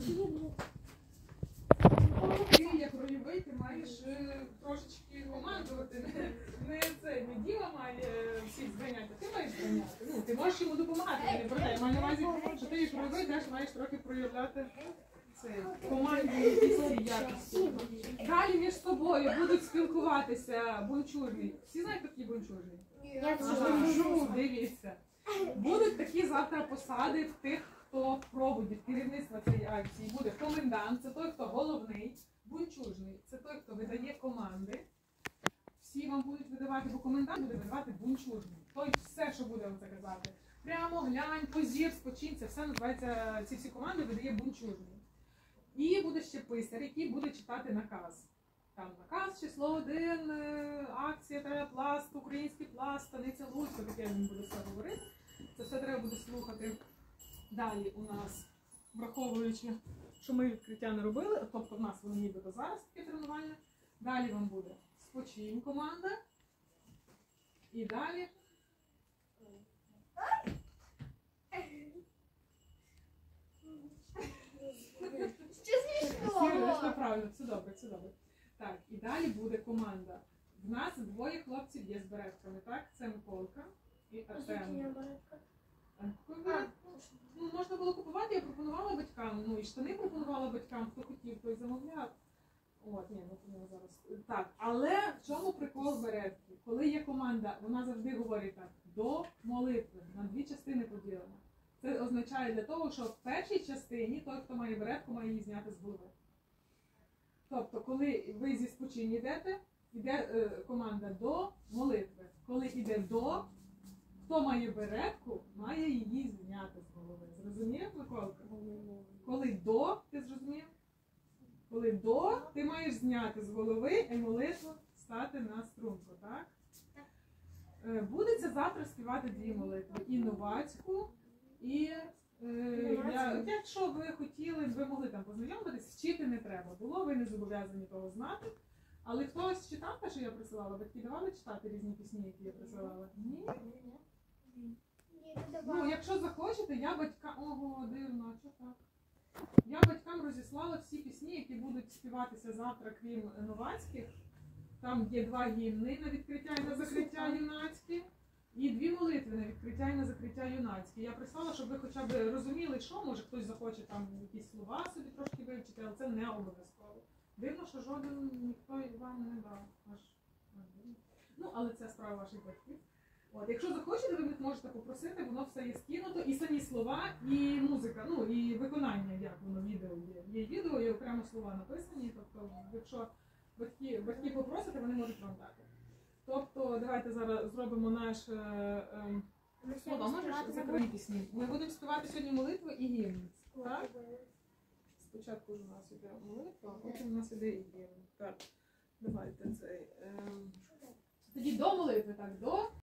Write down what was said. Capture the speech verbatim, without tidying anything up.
Ти, як рольовий, ти маєш е, трошечки командувати. Не, не це, не Діма має всіх зганяти, ти маєш зганяти. Ну, ти можеш йому допомагати, не про те. Я маю на увазі, що ти як рольовий теж маєш трохи проявляти це, командні якісь ці якості. Далі між собою будуть спілкуватися бунчужні. Всі знають, хто такий бунчужний? Ага, дивіться. Будуть такі завтра посади в тих, хто проводить керівництво цієї акції. Буде комендант, це той, хто головний, бунчужний, це той, хто видає команди. Всі вам будуть видавати, бо комендант буде видавати бунчужний. Той все, що буде вам це казати. Прямо глянь, позір, спочинь, це все називається, ці всі команди видає бунчужний. І буде ще писар, який буде читати наказ. Там наказ, число один, акція, треба пласт, український пласт, станиця Луцька, таке він буде все говорити. Це все треба буде слухати. Далі у нас, враховуючи, що ми відкриття не робили, тобто в нас воно нібито зараз таке тренування. Далі вам буде спочинь команда. І далі. Все правильно, все добре, все добре. Так, і далі буде команда. В нас двоє хлопців є з беретками, так? Це Миколка і Артем. Ну, можна було купувати, я пропонувала батькам, ну і штани пропонувала батькам, хто хотів, той замовляв. От, ні, ну зараз. Так, але в чому прикол беретки? Коли є команда, вона завжди говорить так, до молитви, на дві частини поділена. Це означає для того, що в першій частині той, хто має беретку, має її зняти з голови. Тобто, коли ви зі спочинь йдете, йде е, команда до молитви. Коли йде до, хто має беретку, має її зняти з голови. Зрозумів, Миколка? Коли до, ти зрозумів? Коли до, ти маєш зняти з голови і молитву стати на струнку, так? Е, будеться завтра співати дві молитви. І новацьку, і е, я, якщо ви хотіли, ви могли там познайомитись, вчити не треба було, ви не зобов'язані того знати. Але хтось читав те, що я присилала? Батьки давали читати різні пісні, які я присилала? Ні? Ну, якщо захочете, я батькам... Ого, дивно, а що так? Я батькам розіслала всі пісні, які будуть співатися завтра, крім новацьких. Там є два гімни на відкриття і на закриття юнацькі. І дві молитви на відкриття і на закриття юнацькі. Я прислала, щоб ви хоча б розуміли, що, може хтось захоче там якісь слова собі трошки вивчити, але це не обов'язково. Дивно, що жоден ніхто вам не дав. Аж... Ну, але це справа ваших батьків. От, якщо захочете, ви в них можете попросити, воно все є скинуто, і самі слова, і музика, ну, і виконання, як воно, відео є. Є відео, і окремо слова написані, тобто, якщо батьки, батьки попросите, вони можуть вам дати. Тобто, давайте зараз зробимо наш... Е, е, слова, можеш закриті пісні? Ми будемо співати сьогодні молитву і гімн, так? Спочатку у нас іде молитва, а потім у нас іде і гімн. Так, давайте цей... Е, тоді до молитви, так, до...